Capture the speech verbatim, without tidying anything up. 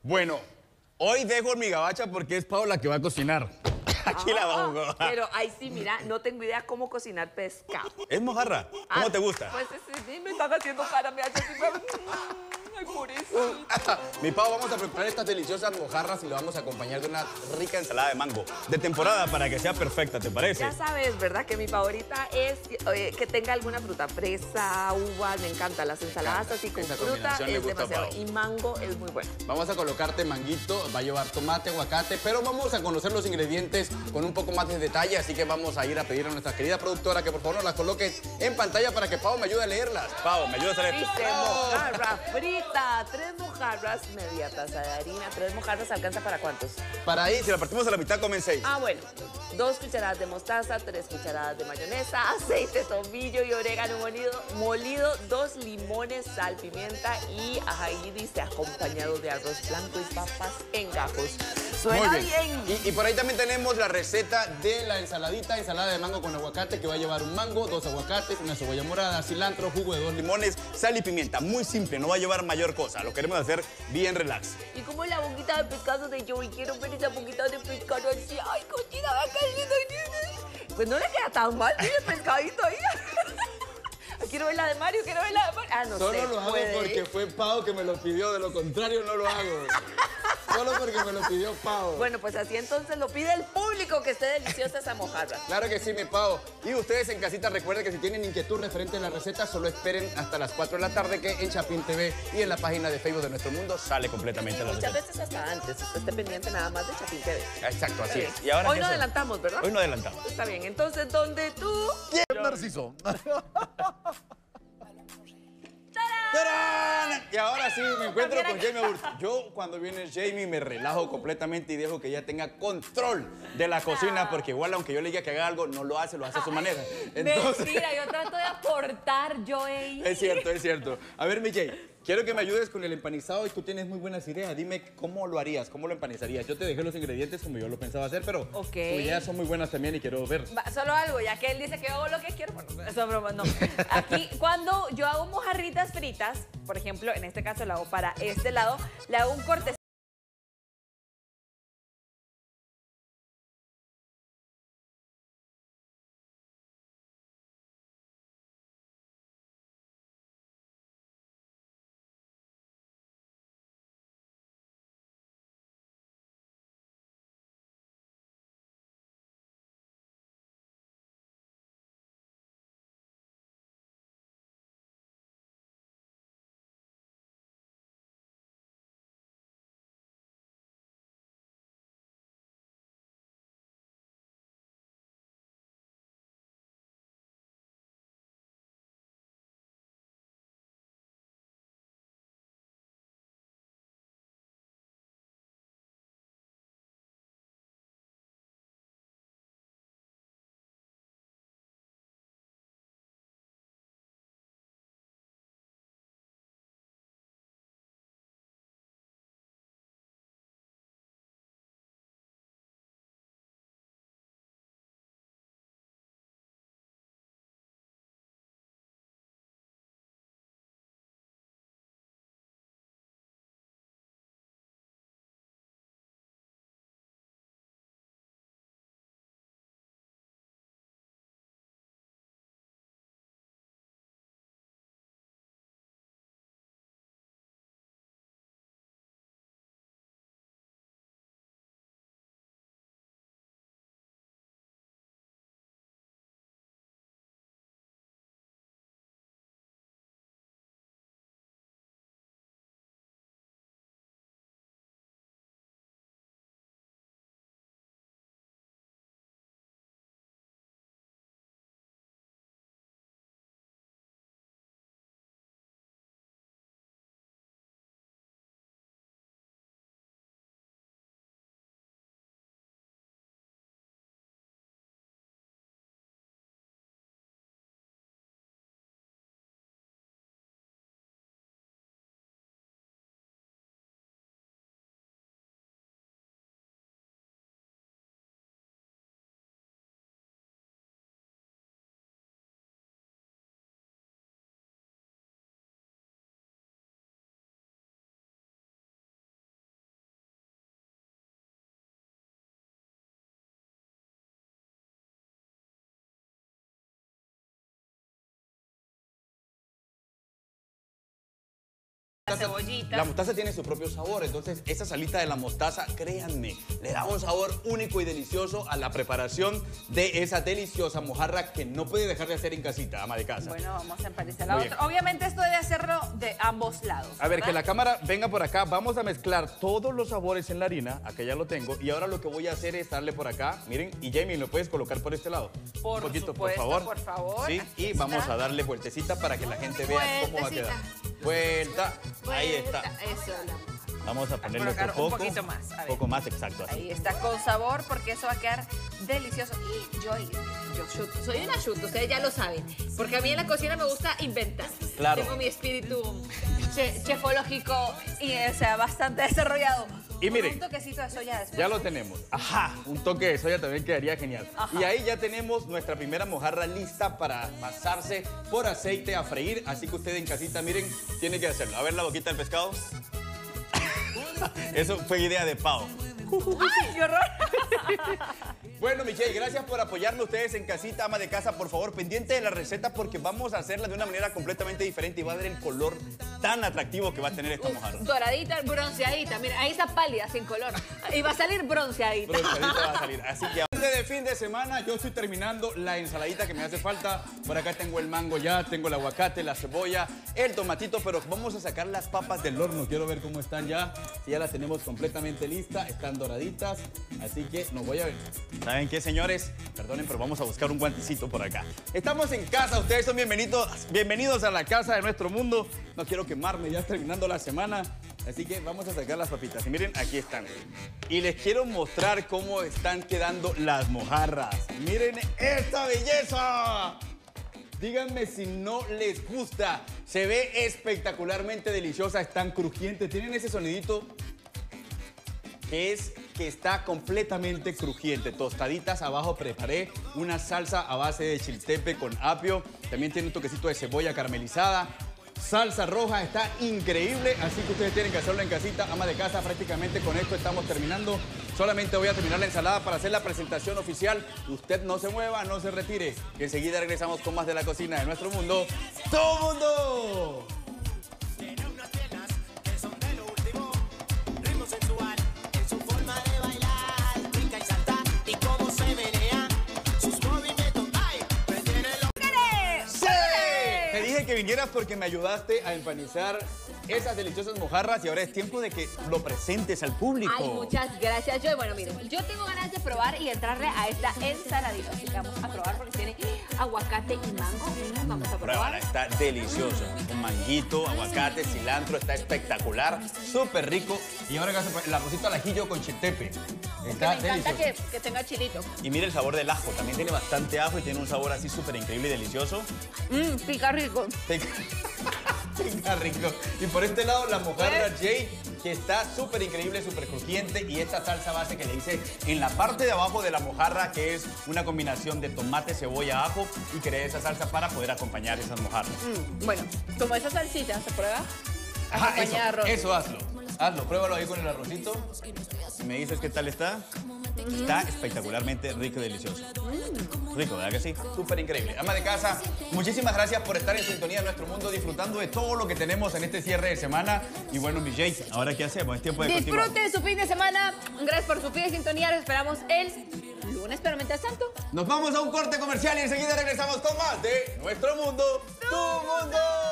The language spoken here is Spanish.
Bueno, hoy dejo mi gabacha porque es Pau la que va a cocinar. Aquí la vamos. Ah, pero ahí sí, mira, no tengo idea cómo cocinar pescado. ¿Es mojarra? ¿Cómo Ah, te gusta? Pues sí, sí, me están haciendo cara, me hace así. me- Ay, pobrecito. Mi Pau, vamos a preparar estas deliciosas mojarras y lo vamos a acompañar de una rica ensalada de mango. De temporada para que sea perfecta, ¿te parece? Ya sabes, ¿verdad? Que mi favorita es eh, que tenga alguna fruta, fresa, uvas, me encantan las ensaladas así con Esa fruta, combinación le es gusta a demasiado. Pau. Y mango es muy bueno. Vamos a colocarte manguito, va a llevar tomate, aguacate, pero vamos a conocer los ingredientes con un poco más de detalle, así que vamos a ir a pedir a nuestra querida productora que por favor nos las coloque en pantalla para que Pau me ayude a leerlas. Pau, ¿me ayudas a leer? Dice mojarra frita, tres mojarras, media taza de harina, tres mojarras, ¿alcanza para cuántos? Para ahí, si la partimos a la mitad, comen seis. Ah, bueno, dos cucharadas de mostaza, tres cucharadas de mayonesa, aceite, tomillo y orégano molido, molido, dos limones, sal, pimienta y ahí dice acompañado de arroz blanco y papas en gajos. Suena Muy bien. bien. Y, y por ahí también tenemos la receta de la ensaladita, ensalada de mango con aguacate, que va a llevar un mango, dos aguacates, una cebolla morada, cilantro, jugo de dos limones, sal y pimienta. Muy simple, no va a llevar mayor cosa. Lo queremos hacer bien relax. Y como la boquita de pescado de Joey, quiero ver esa boquita de pescado así. Ay, cochina, va cayendo. Pues no le queda tan mal, tiene pescadito ahí. Quiero ver la de Mario, quiero ver la de Mario. Ah, no Solo sé, lo hago puede. porque fue Pau que me lo pidió, de lo contrario no lo hago. Solo porque me lo pidió Pau. Bueno, pues así entonces lo pide el público, que esté deliciosa esa mojarra. Claro que sí, mi Pau. Y ustedes en casita recuerden que si tienen inquietud referente a la receta, solo esperen hasta las cuatro de la tarde que en Chapín T V y en la página de Facebook de Nuestro Mundo sale completamente Y la muchas receta. veces hasta antes, usted esté pendiente nada más de Chapín T V. Exacto, así Está es. bien. ¿Y ahora Hoy qué no hacemos? adelantamos, ¿verdad? Hoy no adelantamos. Está bien, entonces, ¿dónde tú? Narciso. ¡Tarán! Y ahora sí, me encuentro con Jamie Aburto. Yo, cuando viene Jamie, me relajo completamente y dejo que ella tenga control de la cocina, porque igual, aunque yo le diga que haga algo, no lo hace, lo hace a su manera. Entonces, Mentira, yo trato de aportar, Joey. es cierto, es cierto. A ver, mi Jay, quiero que me ayudes con el empanizado y tú tienes muy buenas ideas. Dime cómo lo harías, cómo lo empanizarías. Yo te dejé los ingredientes como yo lo pensaba hacer, pero Ok. tus ideas son muy buenas también y quiero ver. Va, solo algo, ya que él dice que yo hago lo que quiero. Bueno, eso es broma, no. Aquí, cuando yo hago mojarritas fritas, por ejemplo, en este caso lo hago para este lado, le hago un corte. mostaza, cebollita. la mostaza tiene su propio sabor, entonces esa salita de la mostaza, créanme, le da un sabor único y delicioso a la preparación de esa deliciosa mojarra que no puede dejar de hacer en casita, ama de casa. Bueno, vamos a empanizar la Muy otra. bien. Obviamente esto debe hacerlo de ambos lados. A ver, ¿verdad? que la cámara venga por acá. Vamos a mezclar todos los sabores en la harina. Acá ya lo tengo. Y ahora lo que voy a hacer es darle por acá. Miren, y Jamie, ¿lo puedes colocar por este lado? Por Un poquito, supuesto, por favor. por favor. Sí, Aquí y está. vamos a darle vueltecita para que la gente vea cómo va a quedar. Vuelta. Ahí está. Eso, la- Vamos a ponerle colocar otro un poco. poquito más, a ver. Un poco más, exacto. Así. Ahí está, con sabor, porque eso va a quedar delicioso. Y yo, yo shoot, soy una shoot, ustedes ya lo saben. Porque a mí en la cocina me gusta inventar. Claro. Tengo mi espíritu che- chefológico y, o sea, bastante desarrollado. Y Con miren, un toquecito de soya después. Ya lo tenemos. Ajá, un toque de soya también quedaría genial. Ajá. Y ahí ya tenemos nuestra primera mojarra lista para pasarse por aceite a freír. Así que usted en casita, miren, tiene que hacerlo. A ver la boquita del pescado. Eso fue idea de Pau. ¡Ay, qué horror! Bueno, Michelle, gracias por apoyarme ustedes en casita, ama de casa. Por favor, pendiente de la receta porque vamos a hacerla de una manera completamente diferente y va a ver el color tan atractivo que va a tener esta mojarra. Doradita, bronceadita. Mira, ahí está pálida, sin color. Y va a salir bronceadita. Bronceadita va a salir. Así que antes de fin de semana yo estoy terminando la ensaladita que me hace falta. Por acá tengo el mango ya, tengo el aguacate, la cebolla, el tomatito, pero vamos a sacar las papas del horno. Quiero ver cómo están ya. Si ya las tenemos completamente listas, están doraditas. Así que nos voy a ver. ¿Saben qué, señores? Perdonen, pero vamos a buscar un guantecito por acá. Estamos en casa, ustedes son bienvenidos, bienvenidos a la casa de nuestro mundo. No quiero quemarme, ya terminando la semana. Así que vamos a sacar las papitas. Y miren, aquí están. Y les quiero mostrar cómo están quedando las mojarras. ¡Miren esta belleza! Díganme si no les gusta. Se ve espectacularmente deliciosa, están crujientes. Tienen ese sonidito que es que está completamente crujiente. Tostaditas abajo preparé una salsa a base de chiltepe con apio. También tiene un toquecito de cebolla caramelizada. Salsa roja, está increíble, así que ustedes tienen que hacerlo en casita, ama de casa. Prácticamente con esto estamos terminando. Solamente voy a terminar la ensalada para hacer la presentación oficial. Usted no se mueva, no se retire, que enseguida regresamos con más de la cocina de nuestro mundo. ¡Todo mundo! Que vinieras porque me ayudaste a empanizar esas deliciosas mojarras y ahora es tiempo de que lo presentes al público. Ay, muchas gracias, Joy. Bueno, miren, yo tengo ganas de probar y entrarle a esta ensaladita. Así que vamos a probar porque tiene aguacate y mango. Vamos a Pruébala, probar. está delicioso. Con manguito, aguacate, cilantro, está espectacular, súper rico. Y ahora el arrocito al ajillo con chiltepe. Está Me encanta delicioso. que, que tenga chilito. Y mire el sabor del ajo, también tiene bastante ajo y tiene un sabor así súper increíble y delicioso. Mmm, pica rico. Pica, pica rico. Y por este lado la mojarra Jay, que está súper increíble, súper crujiente. Y esta salsa base que le hice en la parte de abajo de la mojarra, que es una combinación de tomate, cebolla, ajo. Y creé esa salsa para poder acompañar esas mojarras. Mm, bueno, como esa salsita se prueba. Ajá, acompañada eso, de arroz. eso hazlo. Hazlo, pruébalo ahí con el arrocito. Y me dices qué tal está. Está espectacularmente rico y delicioso. Rico, ¿verdad que sí? Súper increíble. Ama de casa, muchísimas gracias por estar en sintonía de nuestro mundo, disfrutando de todo lo que tenemos en este cierre de semana. Y bueno, mi Jay, ¿ahora qué hacemos? Es tiempo de continuar. Disfrute su fin de semana. Gracias por su fin de sintonía. Los esperamos el lunes, pero mientras tanto... Nos vamos a un corte comercial y enseguida regresamos con más de Nuestro Mundo, Tu Mundo.